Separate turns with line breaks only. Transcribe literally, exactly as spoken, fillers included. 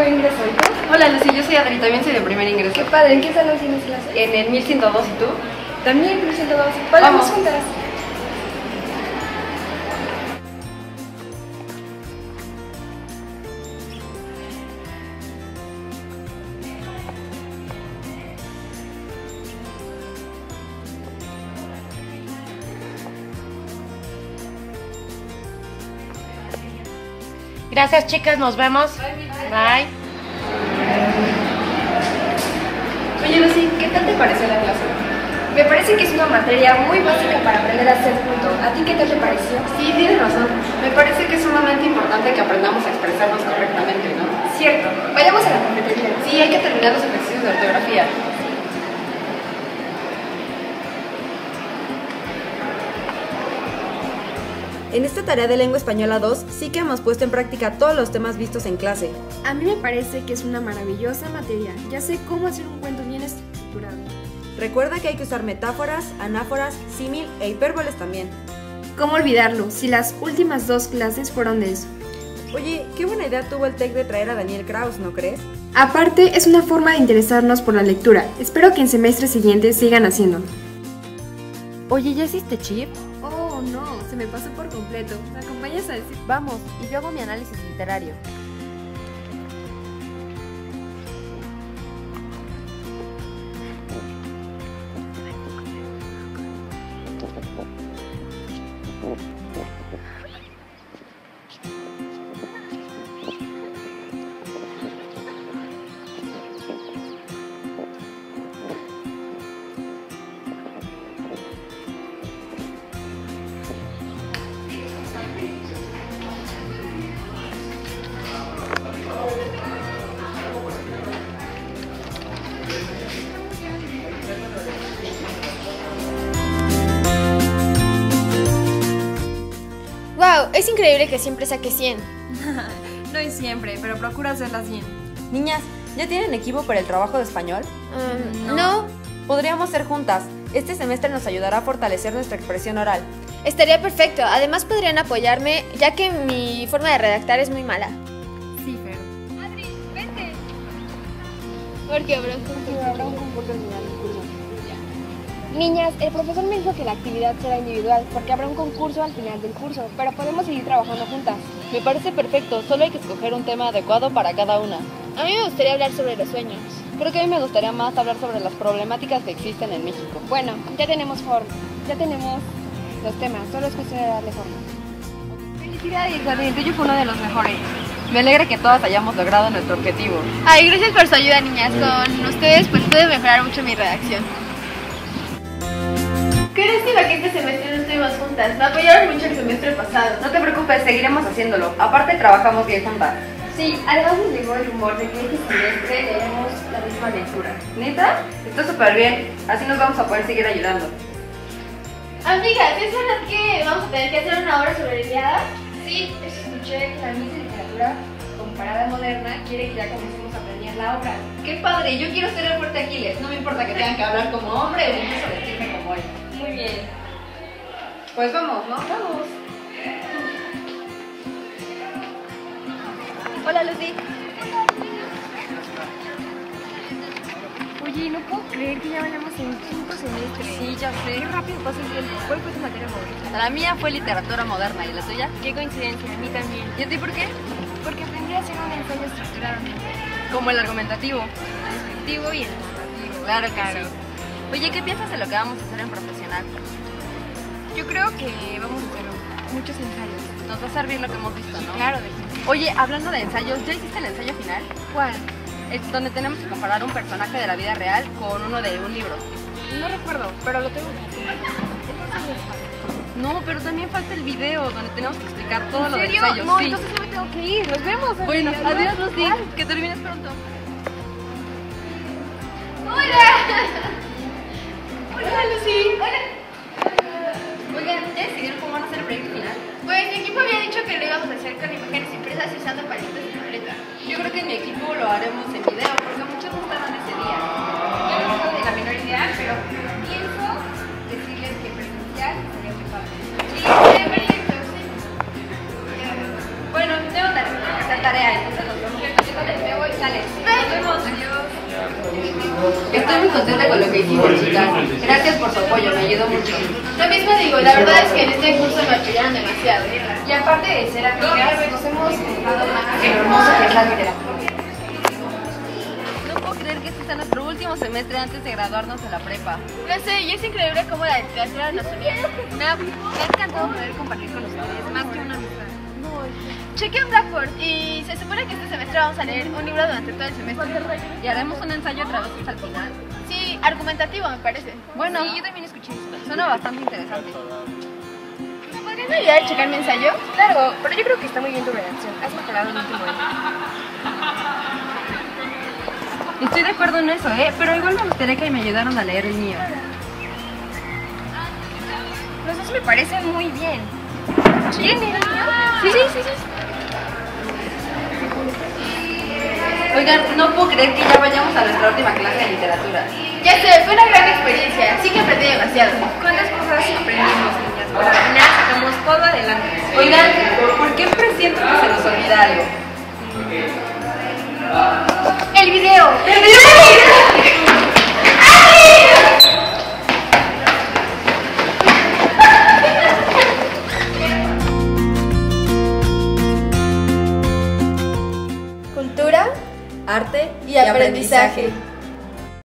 nuevo ingreso, ¿y tú?
Hola Lucy, yo soy Adri, también soy de primer ingreso.
Qué padre, ¿en qué salón tienes clase?
En el mil ciento dos, ¿y tú?
También en mil ciento dos. Vayamos
Vamos.
juntas.
Gracias, chicas, nos vemos. Bye.
Oye Lucy, ¿qué tal te pareció la clase?
Me parece que es una materia muy básica para aprender a hacer punto. ¿A ti qué tal te pareció?
Sí, tienes razón. Me parece que es sumamente importante que aprendamos a expresarnos correctamente, ¿no?
Cierto. Vayamos a la cafetería.
Sí, hay que terminar los ejercicios de ortografía.
En esta tarea de lengua española dos sí que hemos puesto en práctica todos los temas vistos en clase.
A mí me parece que es una maravillosa materia. Ya sé cómo hacer un cuento bien estructurado.
Recuerda que hay que usar metáforas, anáforas, símil e hipérboles también.
¿Cómo olvidarlo si las últimas dos clases fueron de eso?
Oye, qué buena idea tuvo el TEC de traer a Daniel Kraus, ¿no crees?
Aparte, es una forma de interesarnos por la lectura. Espero que en semestres siguientes sigan haciéndolo.
Oye, ¿ya hiciste chip?
Oh, no, se me pasó por completo. ¿Me acompañas a decir?
Vamos, y yo hago mi análisis literario.
¡Wow! Es increíble que siempre saque cien.
No es siempre, pero procura hacerlas bien.
Niñas, ¿ya tienen equipo para el trabajo de español?
Um, no.
Podríamos ser juntas. Este semestre nos ayudará a fortalecer nuestra expresión oral.
Estaría perfecto. Además podrían apoyarme, ya que mi forma de redactar es muy mala.
Sí, Fer.
Adri, vente. Porque habrá un concurso.
Niñas, el profesor me dijo que la actividad será individual porque habrá un concurso al final del curso, pero podemos seguir trabajando juntas.
Me parece perfecto, solo hay que escoger un tema adecuado para cada una.
A mí me gustaría hablar sobre los sueños.
Creo que a mí me gustaría más hablar sobre las problemáticas que existen en México.
Bueno, ya tenemos forma, ya tenemos los temas, solo es cuestión de darle forma.
Felicidades, Adri, el tuyo fue uno de los mejores. Me alegra que todas hayamos logrado nuestro objetivo.
Ay, gracias por su ayuda, niñas. Con ustedes pues pude mejorar mucho mi redacción. Qué lástima que este semestre no estuvimos juntas. Me apoyaron mucho el semestre pasado.
No te preocupes, seguiremos haciéndolo. Aparte, trabajamos bien juntas.
Sí, además nos llegó el rumor de que este semestre leemos la misma lectura.
¿Neta? Está súper bien. Así nos vamos a poder seguir ayudando.
Amigas, ¿es verdad que vamos a tener que hacer una obra sobre la Ilíada?
Sí, escuché que la Miss de Literatura Comparada Moderna quiere que ya comencemos a planear la obra.
¡Qué padre! Yo quiero ser el fuerte Aquiles. No me importa que tengan que hablar como hombre o incluso vestirme como él.
Muy bien.
Pues vamos, ¿no?
Vamos.
Hola, Lucy.
Oye, no puedo creer que ya vayamos en quinto semestre.
Sí, ya sé.
Qué rápido pasa el tiempo. ¿Cuál fue tu materia favorita?
La mía fue literatura moderna. ¿Y la tuya?
Qué coincidencia, a mí también.
¿Y a ti por qué?
Porque aprendí a hacer un ensayo estructurado.
Como el argumentativo.
Descriptivo y el narrativo.
Claro, claro. Oye, ¿qué piensas de lo que vamos a hacer en profesional?
Yo creo que vamos a hacer muchos ensayos.
Nos va a servir lo que hemos visto, ¿no?
Claro, definitivamente.
Oye, hablando de ensayos, ¿ya hiciste el ensayo final?
¿Cuál?
Es donde tenemos que comparar un personaje de la vida real con uno de un libro.
No recuerdo, pero lo tengo que hacer.
No, pero también falta el video donde tenemos que explicar todo lo
¿En
del
serio?
ensayo.
No,
Sí.
entonces yo me tengo que ir. Nos vemos.
Bueno,
amiga.
adiós, Lucy.
Bye.
Que termines pronto.
¡Hola! Hola, Lucy. Hola.
Oigan, ¿ya decidieron cómo van a hacer el proyecto final?
Pues mi equipo había dicho que lo íbamos a hacer con imágenes impresas y usando palitos de tableta.
Yo creo que en mi equipo lo haremos en video porque muchos no estaban ese día. Yo no tengo ni la menor idea, pero pienso decirles que presencial sería muy padre.
Sí, sería perfecto, sí.
Bueno, tengo que hacer tarea, entonces nos vemos.
Me voy.
Sale. Nos vemos. Adiós. Estoy muy contenta con lo que hicimos, chicas. Gracias por su apoyo, me ayudó mucho.
Lo mismo digo, la verdad es que en este curso me apoyaron demasiado.
Y aparte de ser amigas, nos hemos enfocado más en lo hermoso que es la literatura.
No puedo creer que este sea nuestro último semestre antes de graduarnos de la prepa.
No sé, y es increíble cómo la literatura nos unía.
Me ha, me ha encantado poder compartir con ustedes, más que una amistad.
Chequé en Blackboard y se supone que este semestre vamos a leer un libro durante todo el semestre.
Y haremos un ensayo otra vez hasta el final.
Sí, argumentativo me parece.
Bueno, sí, yo también escuché eso. Suena bastante interesante.
¿Me podrían ayudar a checar mi ensayo?
Claro, pero yo creo que está muy bien tu redacción. Has mejorado el último año.
Estoy de acuerdo en eso, ¿eh? Pero igual me gustaría que me ayudaran a leer el mío.
Los dos me parecen muy bien.
¿Quieren leer el mío?
Sí, sí, sí, sí.
Oigan, no puedo creer que ya vayamos a nuestra última clase de literatura.
Ya sé, fue una gran experiencia, sí que aprendí demasiado.
¿Cuántas cosas aprendimos, niñas? Pero al final sacamos todo adelante.
Oigan, ¿por qué presiento que se nos olvida algo?
¡El video! ¡El video!
Cultura, arte
Y aprendizaje.